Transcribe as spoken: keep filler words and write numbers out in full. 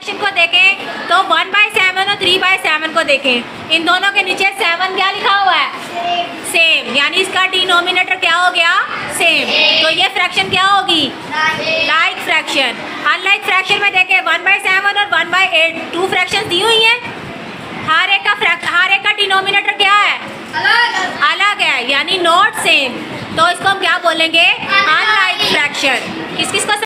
को देखें तो वन बाई सेवन और थ्री बाई सेवन को देखें, इन दोनों के नीचे सेवन क्या लिखा हुआ है, सेम, यानी इसका डिनोमिनेटर क्या हो गया, सेम। तो ये फ्रैक्शन क्या होगी, लाइक फ्रैक्शन। अनलाइक फ्रैक्शन में देखें वन बाई सेवन और one by eight two fraction दी हुई हैं, हर एक का हर एक का डिनोमिनेटर क्या है, अलग अलग है, यानी नॉट सेम। तो इसको हम क्या बोलेंगे, अनलाइक फ्रैक्शन। किस किस को